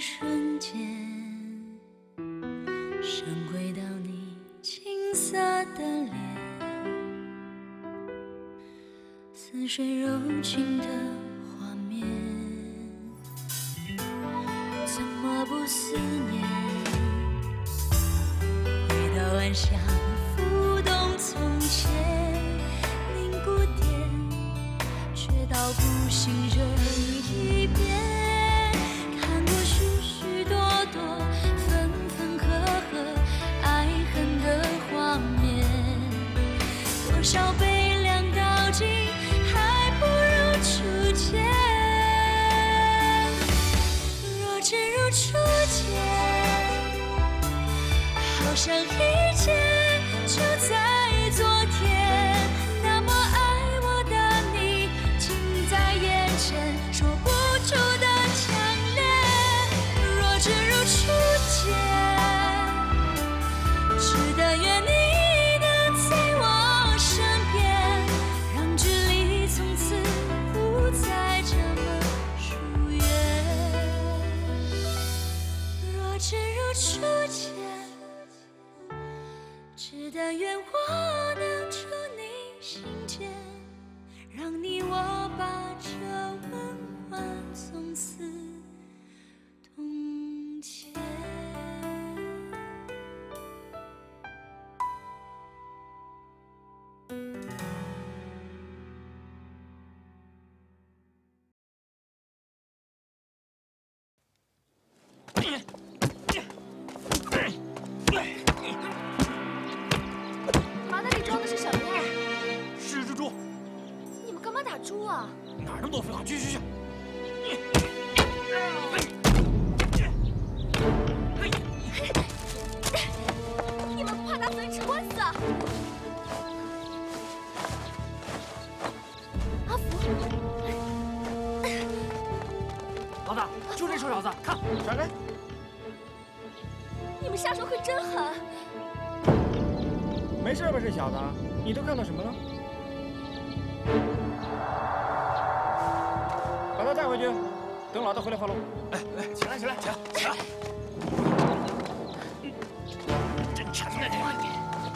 瞬间，神归到你青涩的脸，似水柔情的画面，怎么不思念？回到晚霞，浮动从前，凝固点，却道不尽这一遍。 看过许许多多分分合合爱恨的画面，多少悲凉到尽，还不如初见。若只如初见，好像一切就在昨天。那么爱我的你，近在眼前，说不出的强烈。 只如初见，只但愿你能在我身边，让距离从此不再这么疏远。若只如初见，只但愿我能住你心间，让你我把这温欢从此。 麻袋里装的是什么呀？ 是蜘蛛。 你们干嘛打猪啊？ 哪那么多废话？去去去！ 你们怕打死人吃官司啊？阿福， 老大，就这臭小子，看，闪开！ 你们下手可真狠！ 没事吧，这小子？你都看到什么了？把他带回去，等老大回来发落。 哎哎，起来起来起来起来！真沉呐这个！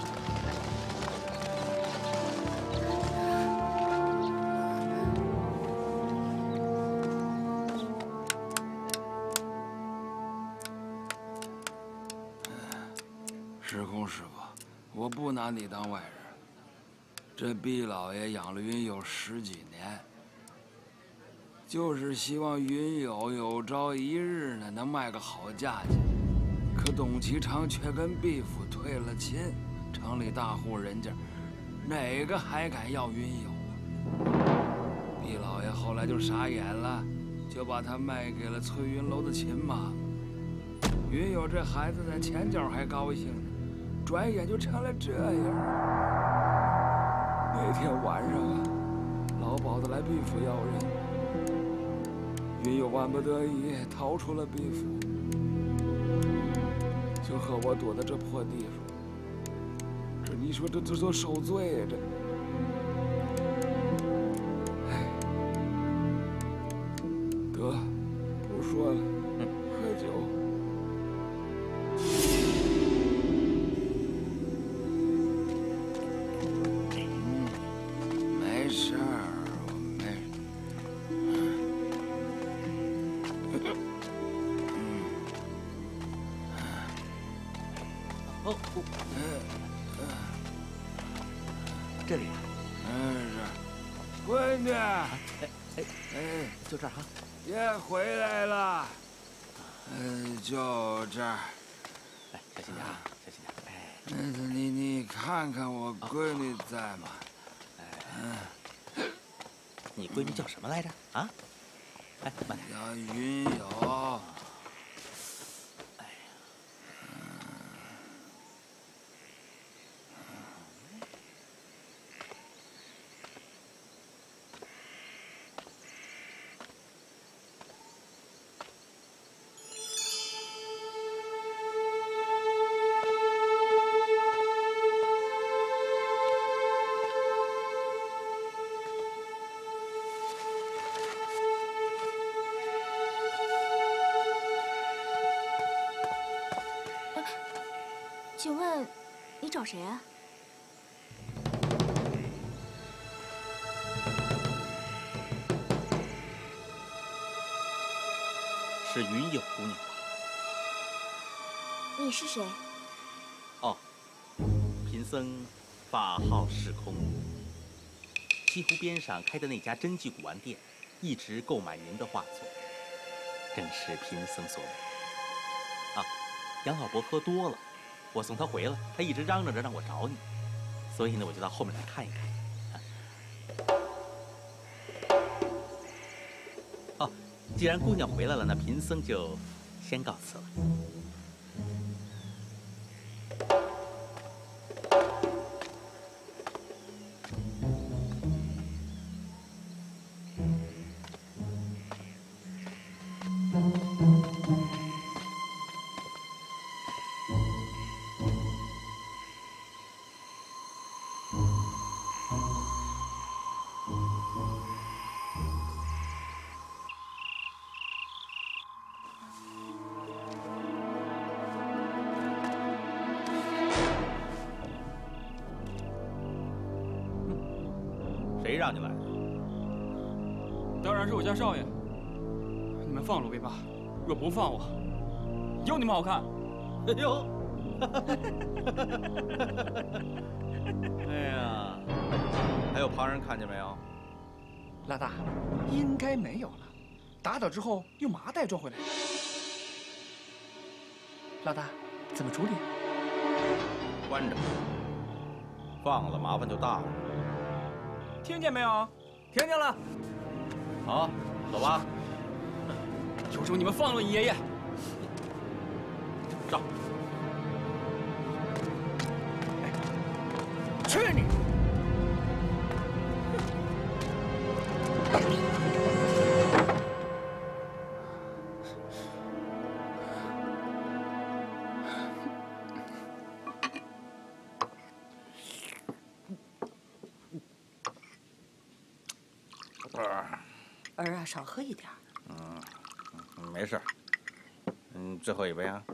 师公师傅，我不拿你当外人。这毕老爷养了云友10几年，就是希望云友有朝一日呢能卖个好价钱。可董其昌却跟毕府退了亲，城里大户人家哪个还敢要云友啊？毕老爷后来就傻眼了，就把他卖给了翠云楼的秦妈。云友这孩子在前脚还高兴呢。 转眼就成了这样。那天晚上啊，老鸨子来毕府要人，云友万不得已逃出了毕府，就和我躲在这破地方。这你说这都受罪呀这。哎，得，不说了，喝酒。 没事儿，我没。 这里啊。 是。闺女。哎， 就这儿哈。 爷回来了。就这儿。 哎，小心点啊，小心点。哎。 你看看我闺女在吗？ 你闺女叫什么来着？啊？哎，慢点。 叫云友。 哎呀， 请问，你找谁啊？ 是云友姑娘吧？ 你是谁？ 哦，贫僧法号释空，西湖边上开的那家真迹古玩店，一直购买您的画作，正是贫僧所为。啊，杨老伯喝多了，我送他回来，他一直嚷嚷着让我找你，所以呢，我就到后面来看一看。哦，既然姑娘回来了，那贫僧就先告辞了。谁让你来的？ 当然是我家少爷。你们放了我为罢，若不放我，有你们好看。 哎呦！哎呀，还有旁人看见没有？ 老大，应该没有了。打倒之后用麻袋装回来的。老大，怎么处理？ 关着，放了麻烦就大了。 听见没有？听见了。 好，走吧。 有种你们放了你爷爷！ 上。 去你！ 儿啊，少喝一点。 没事。最后一杯啊。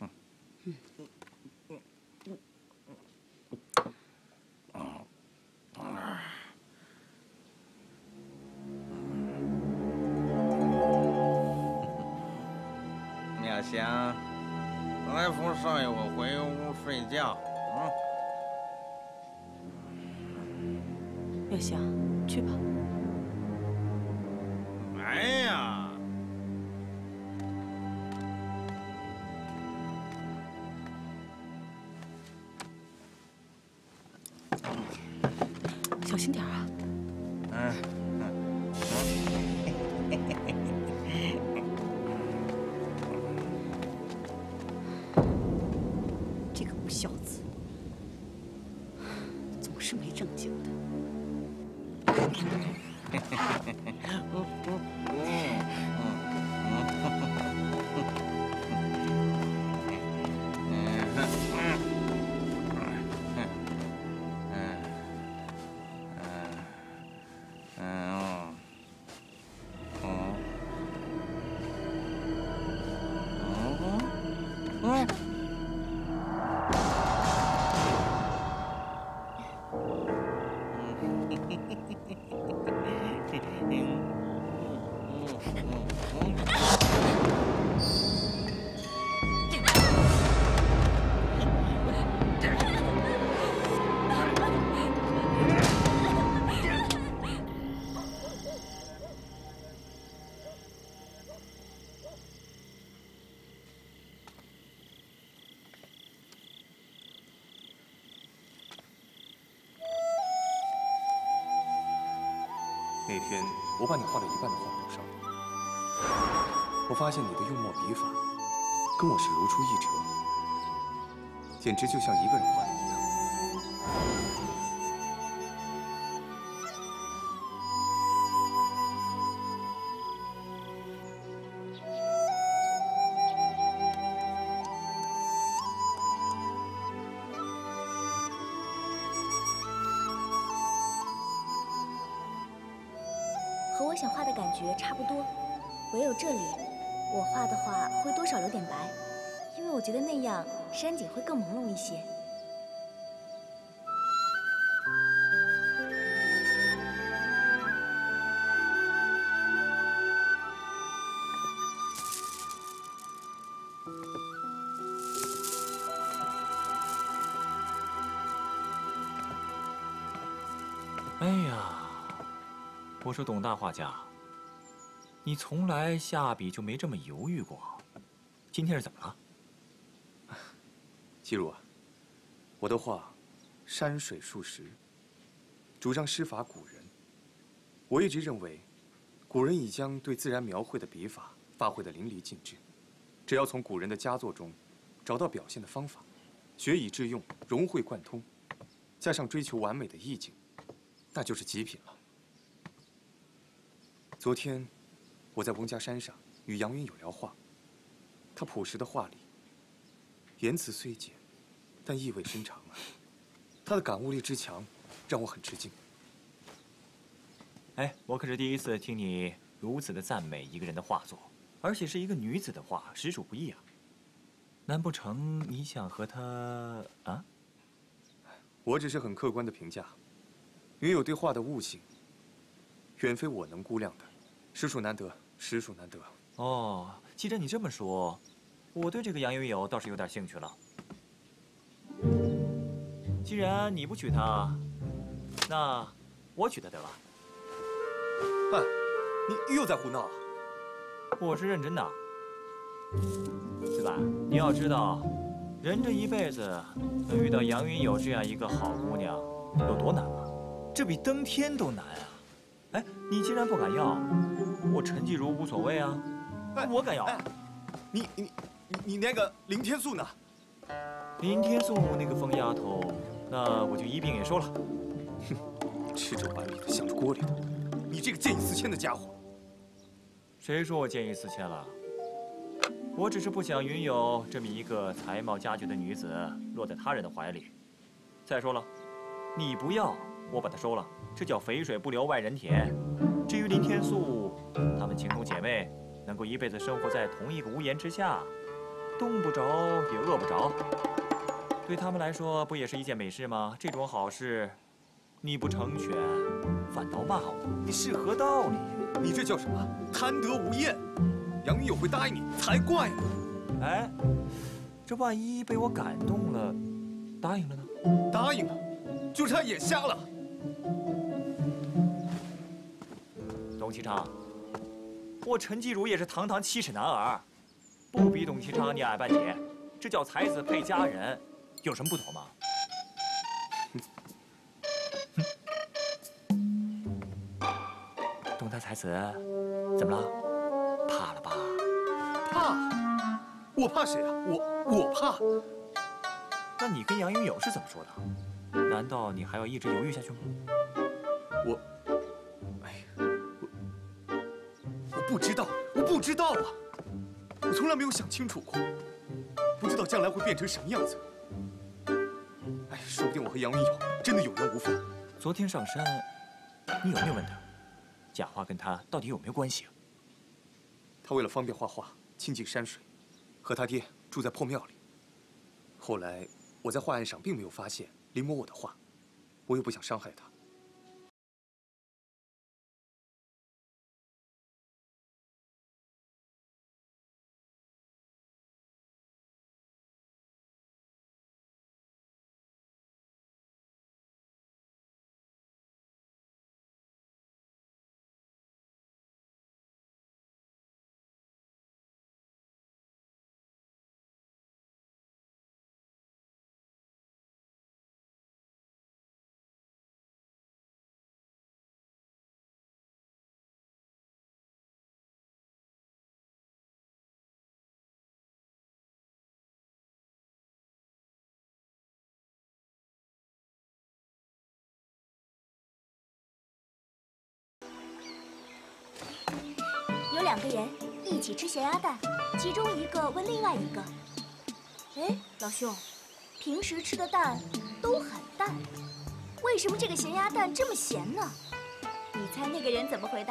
妙香，来扶少爷我回屋睡觉。 妙香，去吧。 哎呀！ 小心点啊！这个不孝子，总是没正经的。 那天我把你画了一半的画补上，我发现你的用墨笔法跟我是如出一辙，简直就像一个人画的一样。 和我想画的感觉差不多，唯有这里，我画的话会多少留点白，因为为我觉得那样山景会更朦胧一些。 哎呀，我说董大画家，你从来下笔就没这么犹豫过，今天是怎么了？ 季如啊，我的画，山水数十，主张师法古人。我一直认为，古人已将对自然描绘的笔法发挥得淋漓尽致，只要从古人的佳作中找到表现的方法，学以致用，融会贯通，加上追求完美的意境，那就是极品了。昨天，我在翁家山上与杨云友聊画，他朴实的画里，言辞虽简，但意味深长啊。他的感悟力之强，让我很吃惊。 哎，我可是第一次听你如此的赞美一个人的画作，而且是一个女子的画，实属不易啊。难不成你想和她啊？ 我只是很客观的评价，云友对画的悟性，远非我能估量的，实属难得，实属难得。 哦，既然你这么说，我对这个杨云友倒是有点兴趣了。既然你不娶她，那我娶她得了。 哎，你又在胡闹啊！ 我是认真的。子板，你要知道，人这一辈子能遇到杨云友这样一个好姑娘，有多难啊？这比登天都难啊！哎，你既然不敢要，我陈继如无所谓啊。我敢要。 你那个林天素呢？ 林天素那个疯丫头，那我就一并也收了。 哼，吃着碗里的想着锅里的，你这个见异思迁的家伙！ 谁说我见异思迁了？我只是不想云友这么一个才貌佳绝的女子落在他人的怀里。再说了，你不要，我把她收了，这叫肥水不流外人田。至于林天素，她们情同姐妹，能够一辈子生活在同一个屋檐之下，冻不着也饿不着，对他们来说不也是一件美事吗？这种好事，你不成全，反倒骂我，你是何道理？ 你这叫什么？贪得无厌！杨云友会答应你才怪呢！ 哎，这万一被我感动了，答应了呢？ 答应了，就是他眼瞎了。 董其昌，我陈继儒也是堂堂7尺男儿，不比董其昌你矮半截，这叫才子配佳人，有什么不妥吗？董大才子，怎么了？怕了吧？ 怕？我怕谁啊？我怕？ 那你跟杨云友是怎么说的？难道你还要一直犹豫下去吗？ 我不知道，我不知道啊！我从来没有想清楚过，不知道将来会变成什么样子。哎，说不定我和杨云友真的有缘无分。 昨天上山，你有没有问他，假画跟他到底有没有关系啊？ 他为了方便画画，亲近山水，和他爹住在破庙里。后来我在画案上并没有发现临摹我的画，我又不想伤害他。 有2个人一起吃咸鸭蛋，其中一个问另外一个：“哎，老兄，平时吃的蛋都很淡，为什么这个咸鸭蛋这么咸呢？”你猜那个人怎么回答？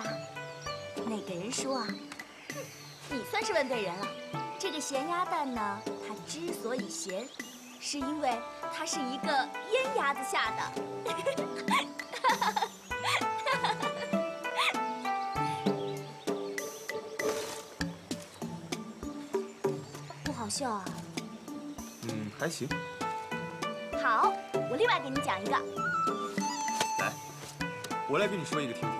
那个人说啊：“哼，你算是问对人了。这个咸鸭蛋呢，它之所以咸，是因为它是一个腌鸭子下的。不好笑啊？ 还行。 好，我另外给你讲一个。 来，我来给你说一个听听。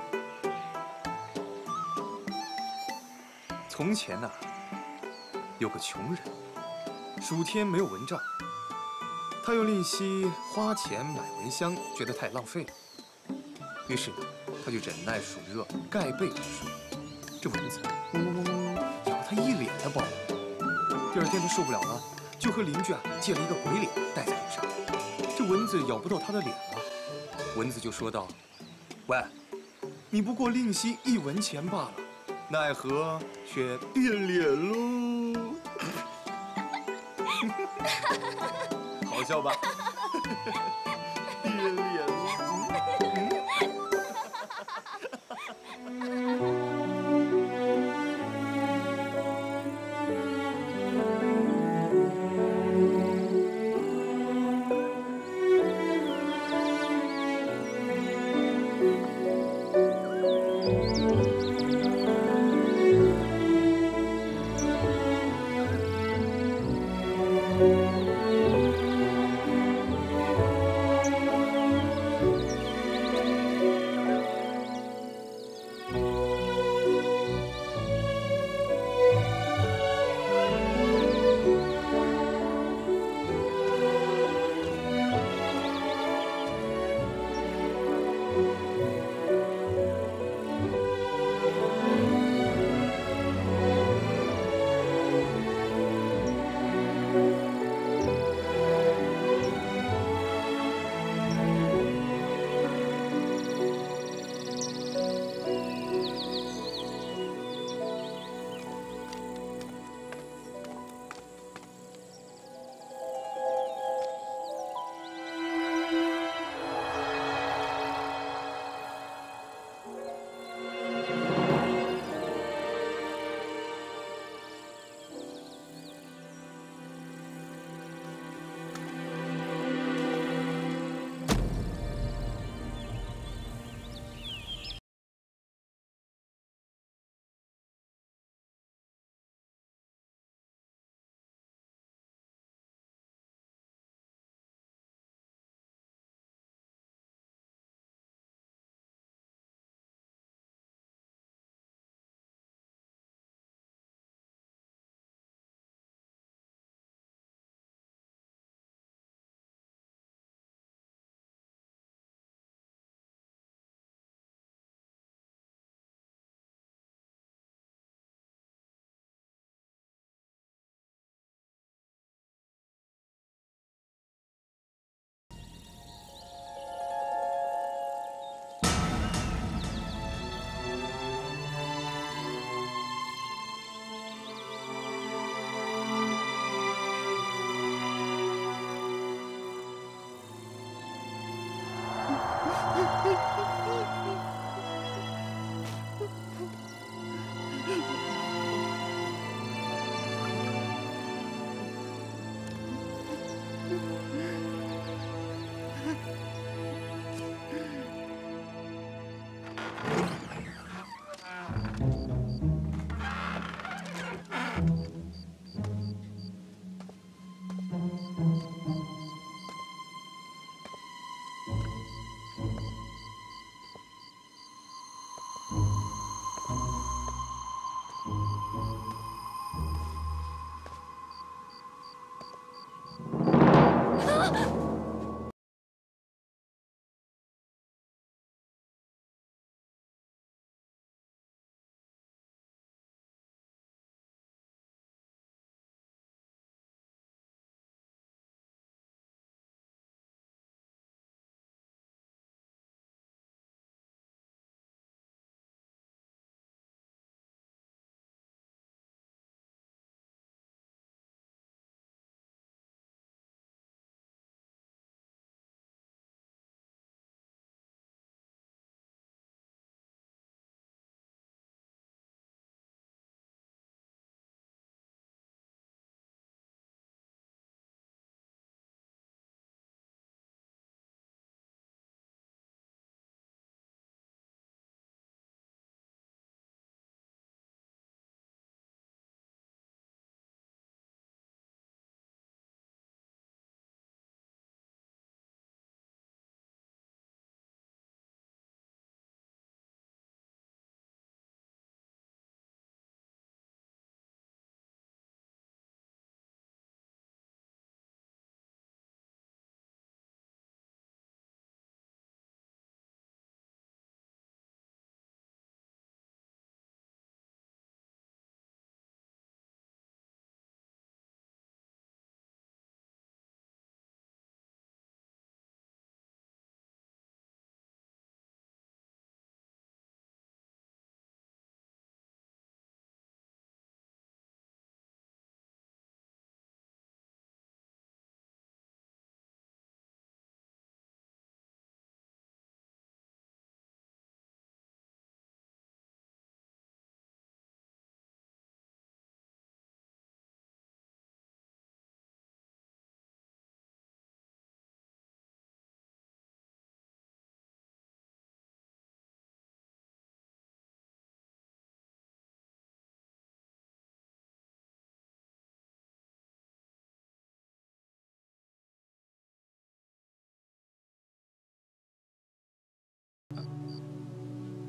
从前呐，有个穷人，数天没有蚊帐，他又吝惜花钱买蚊香，觉得太浪费了，于是呢，他就忍耐暑热，盖被而睡。这蚊子嗡嗡嗡嗡咬他一脸的包。第二天他受不了了，就和邻居借了一个鬼脸戴在脸上。这蚊子咬不到他的脸了，蚊子就说道：“喂，你不过吝惜1文钱罢了，奈何却变脸喽。”好笑吧？变脸了。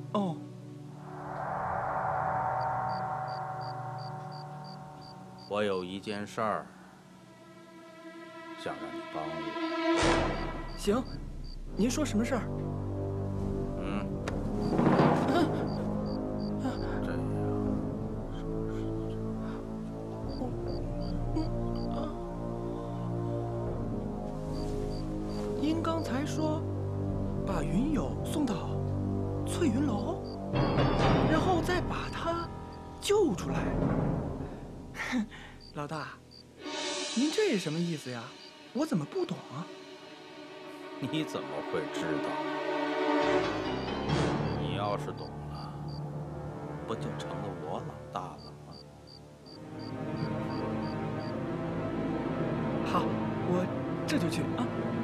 哦。 我有一件事儿想让你帮我。 行，您说什么事儿？ 这样。 您刚才说把云友送到翠云楼，然后再把他救出来。老大，您这是什么意思呀？我怎么不懂啊？ 你怎么会知道？你要是懂了，不就成了我老大了吗？ 好，我这就去啊。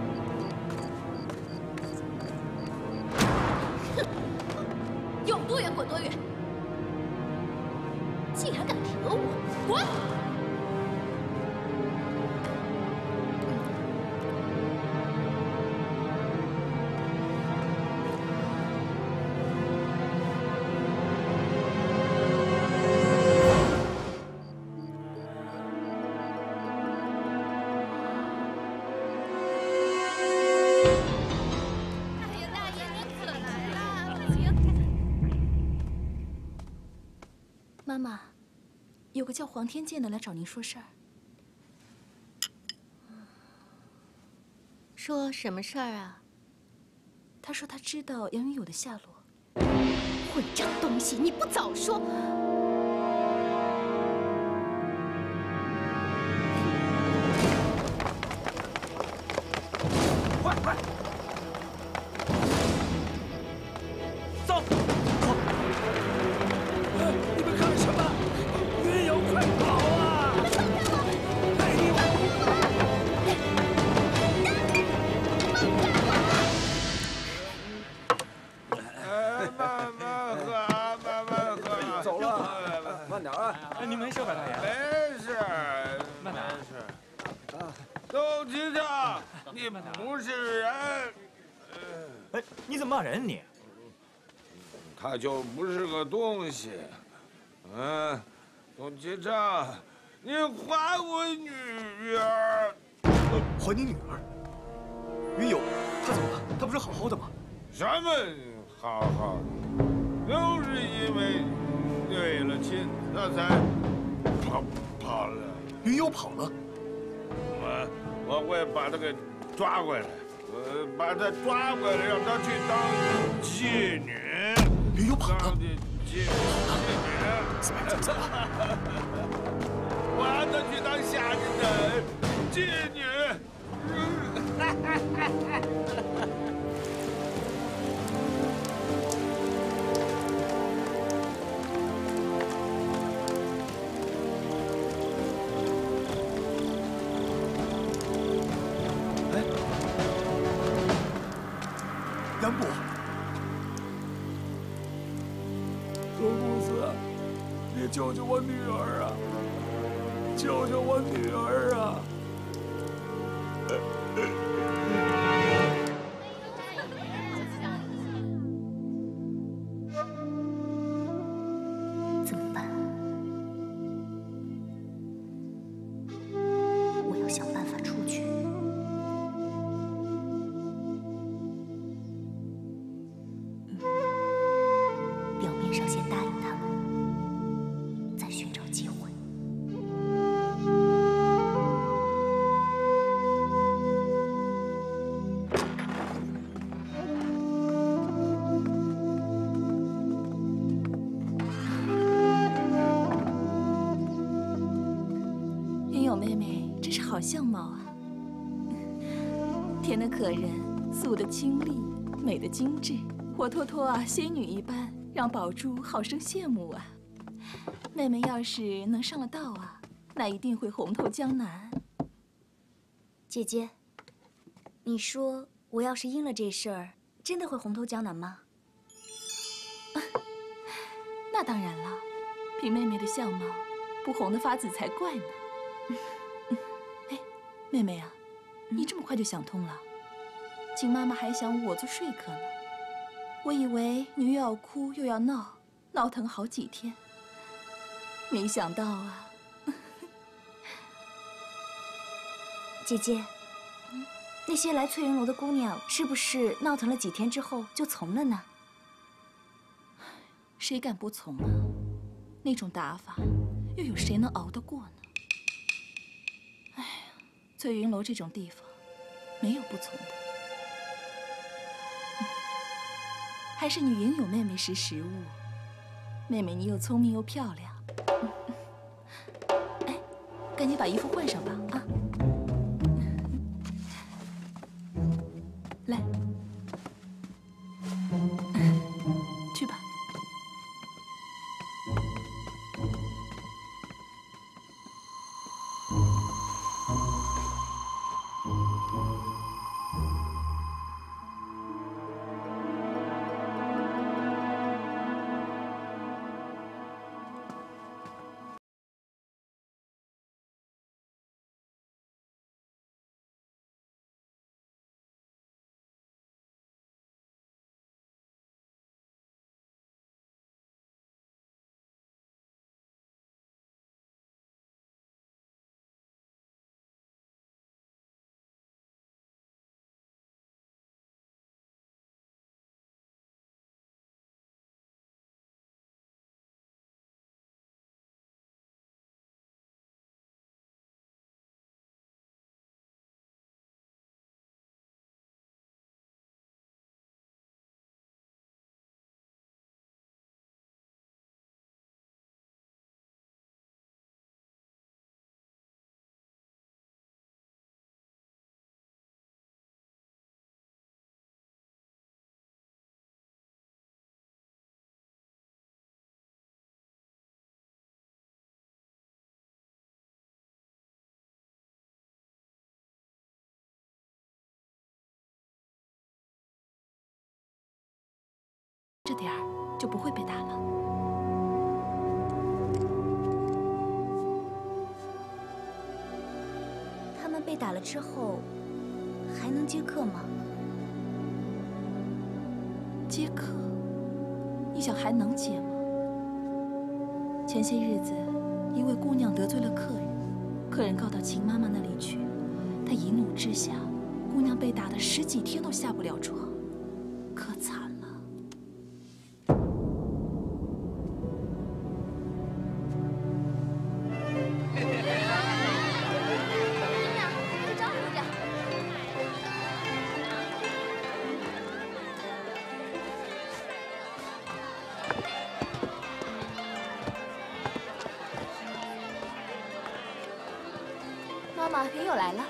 有多远滚多远！竟然敢惹我，滚！ 妈妈，有个叫黄天剑的来找您说事儿。 说什么事儿啊？ 他说他知道杨云友的下落。 混账东西，你不早说！ 快快，走！ 你们干什么？云友，快跑啊！哎呦！ 慢慢喝，慢慢喝。 走了，慢点啊！ 你没事吧，大爷？ 没事， 慢点。 没事。董局长，你不是人。 哎，你怎么骂人你？ 他就不是个东西。董局长，你还我女儿。 还你女儿？云友，她怎么了？她不是好好的吗？ 什么好好的？就是因为对了亲，他才跑了。 云友跑了。 我会把他给抓回来，把他抓回来，让他去当妓女。 云友跑了。 妓女。 怎么了？ 我让他去当下人的妓女。 杨伯， 周公子，你救救我女儿啊！救救我女儿啊！ 怎么办？我要想办法出去。表面上先答应他们，再寻找机会。 云友妹妹真是好相貌啊，甜的可人，素的清丽，美的精致，活脱脱啊仙女一般，让宝珠好生羡慕啊。妹妹要是能上了道啊，那一定会红透江南。 姐姐，你说我要是应了这事儿，真的会红透江南吗？ 那当然了，凭妹妹的相貌，不红得发紫才怪呢。哎，妹妹啊，你这么快就想通了？景妈妈还想我做说客呢。 我以为你又要哭又要闹，闹腾好几天，没想到啊。 姐姐，那些来翠云楼的姑娘，是不是闹腾了几天之后就从了呢？ 谁敢不从啊？那种打法，又有谁能熬得过呢？哎呀，翠云楼这种地方，没有不从的。还是你云友妹妹识时务。妹妹，你又聪明又漂亮。哎，赶紧把衣服换上吧，啊！来，去吧。这点儿就不会被打了。 他们被打了之后，还能接客吗？ 接客？你想还能接吗？前些日子，一位姑娘得罪了客人，客人告到秦妈妈那里去，她一怒之下，姑娘被打得10几天都下不了床，可惨了。 妈妈，云友来了。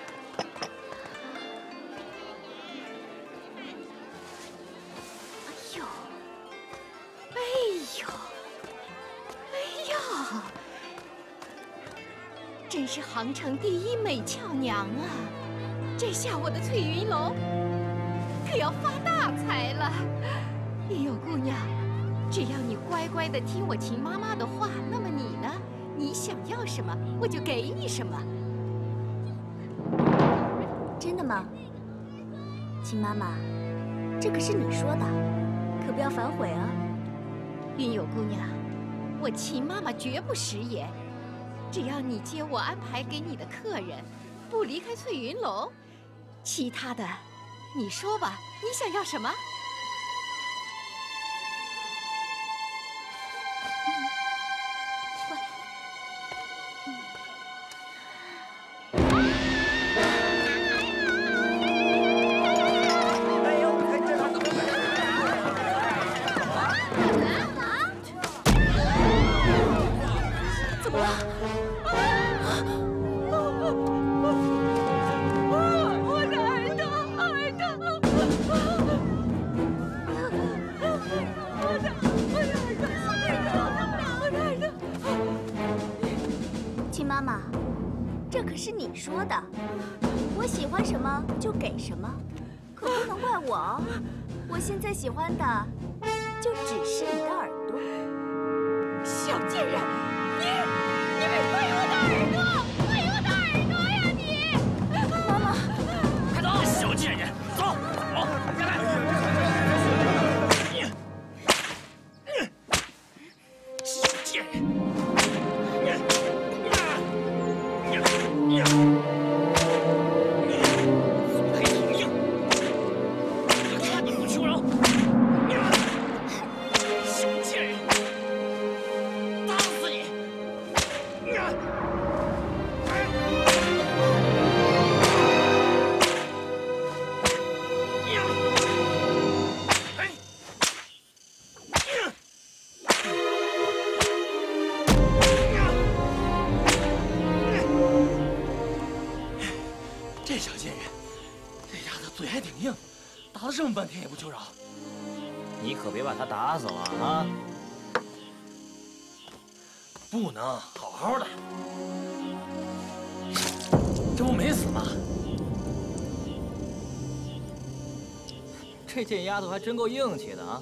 哎呦，哎呦，哎呦，真是杭城第一美俏娘啊！这下我的翠云楼可要发大财了。云友姑娘，只要你乖乖的听我秦妈妈的话，那么你呢？你想要什么，我就给你什么。 真的吗？秦妈妈，这可是你说的，可不要反悔啊！ 云友姑娘，我秦妈妈绝不食言，只要你接我安排给你的客人，不离开翠云楼，其他的你说吧，你想要什么？ 妈妈，这可是你说的，我喜欢什么就给什么，可不能怪我哦。我现在喜欢的就只是你的耳朵。 小贱人，你没毁我的耳朵，毁我的耳朵呀你！妈妈， 快走！小贱人，走！ 半天也不求饶。 你可别把他打死了啊！ 不能，好好的。这不没死吗？ 这贱丫头还真够硬气的啊！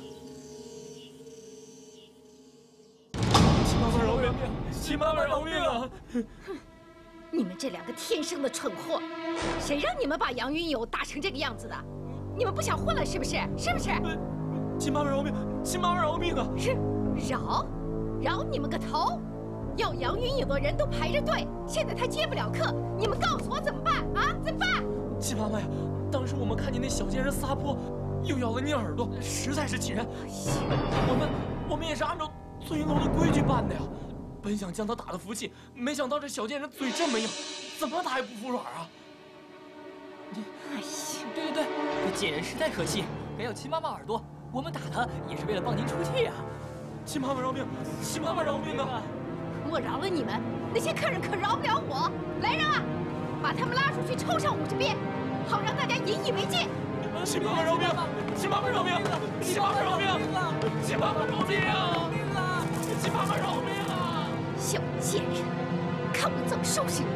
秦妈妈饶命！秦妈妈饶命啊！ 你们这两个天生的蠢货，谁让你们把杨云友打成这个样子的？你们不想混了是不是？是不是？ 秦妈妈饶命！秦妈妈饶命啊！ 是饶你们个头！要杨云友的人都排着队，现在他接不了客，你们告诉我怎么办啊？怎么办？ 秦妈妈呀，当时我们看见那小贱人撒泼，又咬了你耳朵，实在是气人。我们也是按照翠云楼的规矩办的呀。本想将他打得服气，没想到这小贱人嘴这么硬，怎么打也不服软啊！ 哎呀， 对， 这贱人实在可气，还咬秦妈妈耳朵。我们打他也是为了帮您出气啊！秦妈妈饶命！秦妈妈饶命啊！ 我饶了你们，那些客人可饶不了我。来人啊，把他们拉出去抽上50鞭，好让大家引以为戒。 秦妈妈饶命！秦妈妈饶命！秦妈妈饶命！秦妈妈饶命啊！秦妈妈饶命啊！ 小贱人，看我怎么收拾你！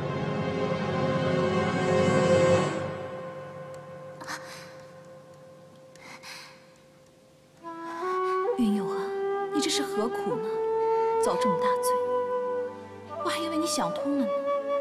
云友啊，你这是何苦呢？遭这么大罪，我还以为你想通了呢。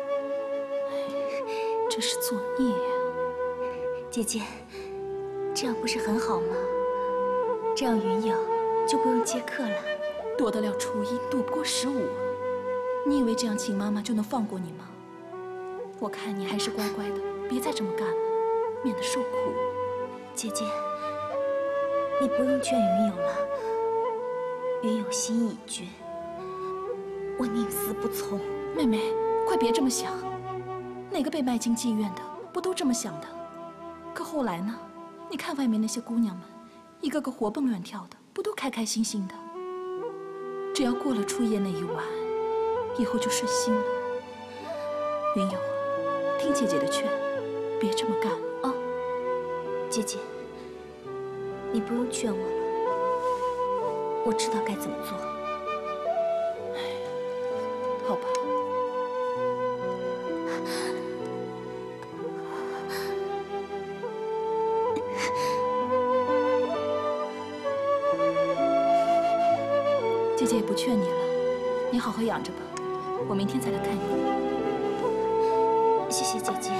这是作孽呀！ 姐姐，这样不是很好吗？这样云友就不用接客了。 躲得了初一，躲不过15啊！你以为这样秦妈妈就能放过你吗？我看你还是乖乖的，别再这么干了，免得受苦。 姐姐，你不用劝云友了，云友心意已决，我宁死不从。 妹妹，快别这么想，哪个被卖进妓院的不都这么想的？可后来呢？你看外面那些姑娘们，一个个活蹦乱跳的，不都开开心心的？只要过了初夜那一晚，以后就顺心了。云友，听姐姐的劝，别这么干啊！ 姐姐，你不用劝我了，我知道该怎么做。 好吧。姐姐也不劝你了，你好好养着吧，我明天再来看你。 谢谢姐姐。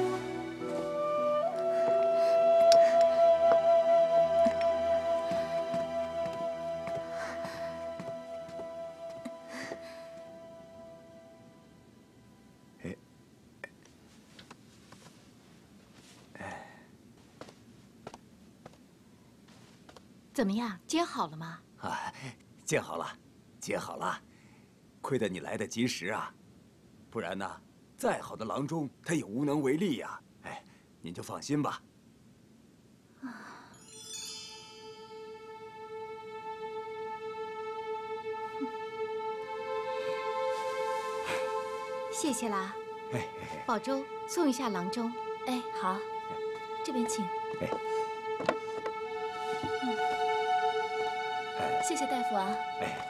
怎么样，接好了吗？ 啊，接好了，接好了，亏得你来得及时啊，不然呢，再好的郎中他也无能为力呀。哎，您就放心吧。 谢谢啦。 哎， 宝粥送一下郎中。 哎，好，这边请。 哎。 谢谢大夫啊！ 哎，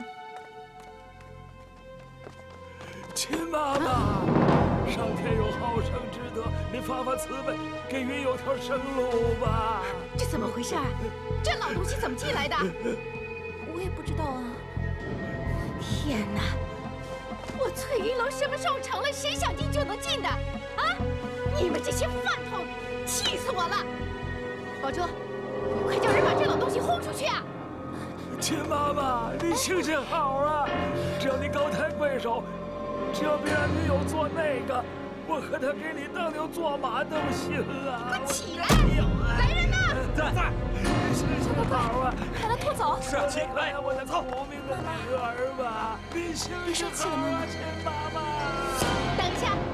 秦妈妈，上天有好生之德，你发发慈悲，给云友条生路吧。 这怎么回事？这老东西怎么进来的？ 我也不知道啊。 天哪！我翠云楼什么时候成了谁想进就能进的？啊！你们这些饭桶，气死我了！宝珠，你快叫人把这老东西轰出去啊！ 秦妈妈，你行行好啊！只要你高抬贵手，只要别让女友做那个，我和她给你当牛做马都行啊！ 快起来！来人呐！ 在，行行好啊！ 把他拖走。 是，起来，我的聪明的女儿吧！你行行好啊，秦妈妈！ 等一下。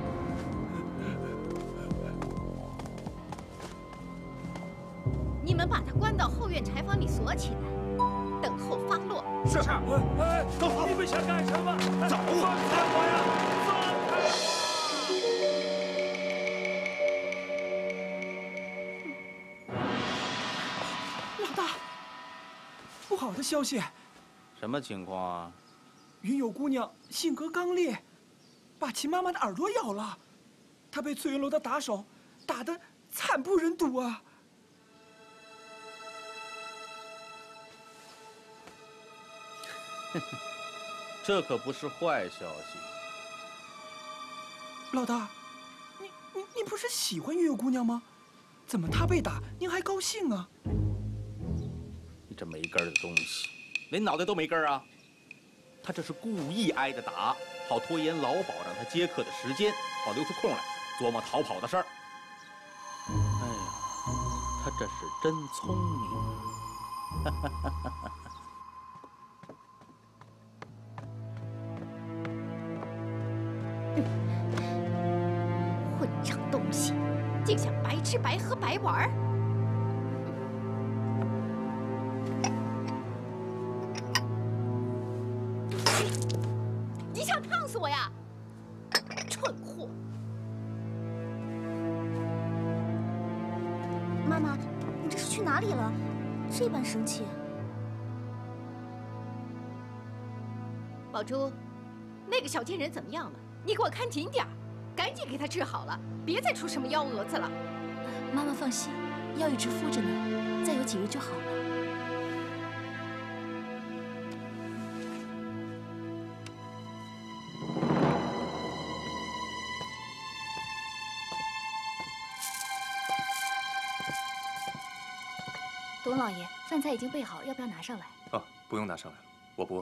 你们把他关到后院柴房里锁起来，等候发落。 是。 哎，走！你们想干什么？走！放开我呀！放开我！ 大，不好的消息！ 什么情况啊？ 云友姑娘性格刚烈，把秦妈妈的耳朵咬了。她被翠云楼的打手打得惨不忍睹啊！ 这可不是坏消息。 老大，你不是喜欢云友姑娘吗？怎么她被打，您还高兴啊？ 你这没根儿的东西，连脑袋都没根儿啊！他这是故意挨着打，好拖延老鸨让他接客的时间，好留出空来琢磨逃跑的事儿。哎呀，他这是真聪明。 混账东西，竟想白吃白喝白玩儿！你想烫死我呀，蠢货！ 妈妈，你这是去哪里了？这般生气。 宝珠，那个小贱人怎么样了？你给我看紧点儿，赶紧给他治好了，别再出什么幺蛾子了。 妈妈放心，药一直敷着呢，再有几日就好了。 董老爷，饭菜已经备好，要不要拿上来？ 啊，不用拿上来了，我不饿。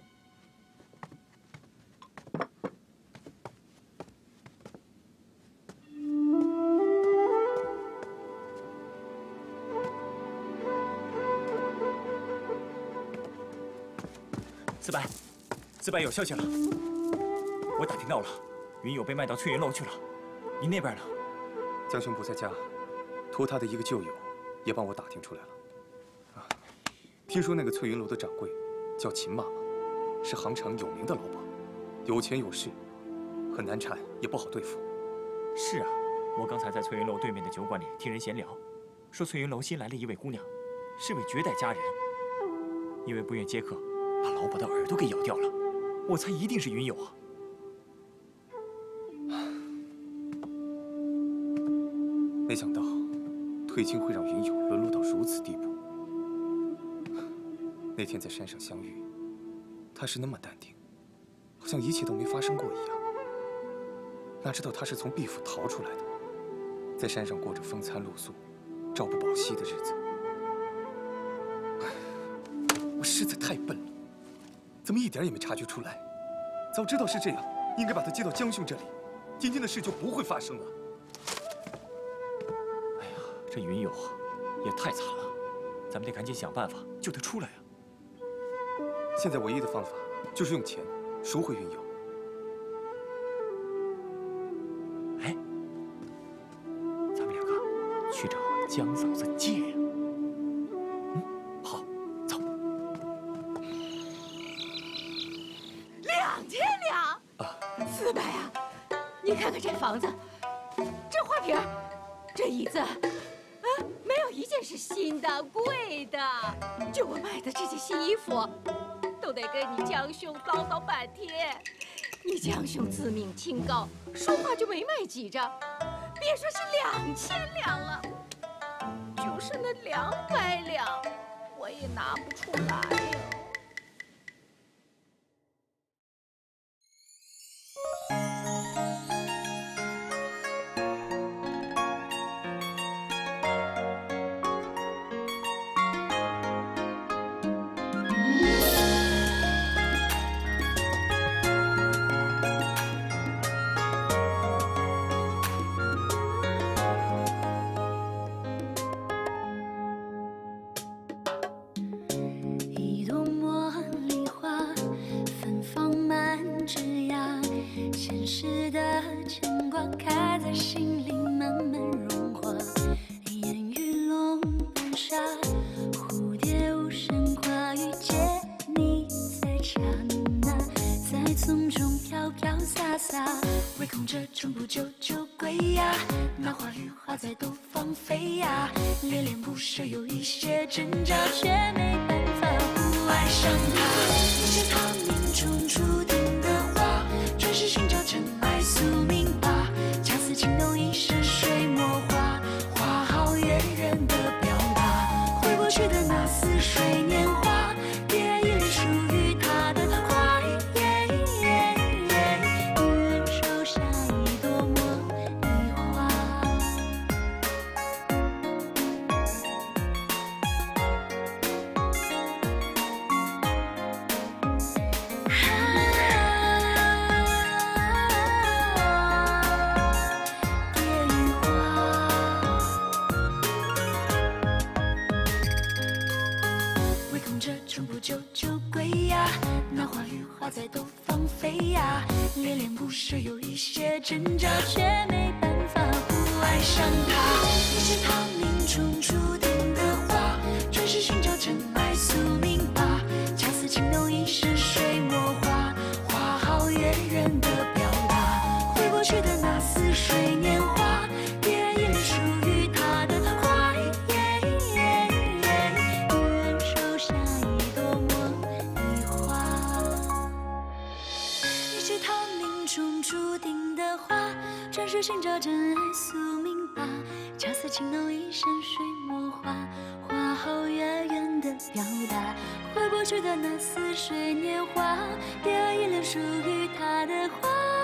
四伯有消息了，我打听到了，云友被卖到翠云楼去了。您那边呢？ 江兄不在家，托他的一个旧友也帮我打听出来了。啊，听说那个翠云楼的掌柜叫秦妈妈，是杭城有名的老鸨，有钱有势，很难缠，也不好对付。 是啊，我刚才在翠云楼对面的酒馆里听人闲聊，说翠云楼新来了一位姑娘，是位绝代佳人，因为不愿接客，把老鸨的耳朵给咬掉了。我猜一定是云友啊。 没想到退亲会让云友沦落到如此地步。那天在山上相遇，他是那么淡定，好像一切都没发生过一样。哪知道他是从毕府逃出来的，在山上过着风餐露宿、朝不保夕的日子。我实在太笨了，怎么一点也没察觉出来？早知道是这样，应该把他接到江兄这里，今天的事就不会发生了。 哎呀，这云友啊，也太惨了，咱们得赶紧想办法救他出来啊！ 现在唯一的方法就是用钱赎回云友。 哎，咱们两个去找江嫂子借呀。好，走。 2000两！四伯啊，你看看这房子，这花瓶，这椅子，没有一件是新的、贵的。就我买的这件新衣服，都得跟你江兄唠叨半天。你江兄自命清高，说话就没卖几张，别说是2000两了，就是那200两，我也拿不出来呀。 一朵茉莉花芬芳满枝桠，前世的牵挂开在心里慢慢融化。烟雨笼白纱，蝴蝶无声花，遇见你在刹那，在丛中飘飘洒洒，唯恐这春不久就归。 归呀，那花与花在都放飞呀，恋恋不舍有一些挣扎，却没办法不爱上他。你是他命中注定的花，转世寻找真爱宿命吧，恰似情浓一世水墨画，画好远远的表达，回不去的那似水年华，别人依恋属于他的花，女人手下一朵茉莉花。唯恐这春不久就归呀，那花与花在都放飞呀，恋恋不舍有一些挣扎，却没办法不爱上他。你是他命中注定的花，转世寻找真爱宿命吧，恰似情浓一世水墨画，画好远远的表达，回不去的那似水年华，别人依恋属于他的花，女人手下一朵茉莉花。你是他命中注定的花，转世寻找真爱宿命吧，恰似情浓一生水墨画，画好远远的表达，回不去的那似水年华，别人依恋属于他的花。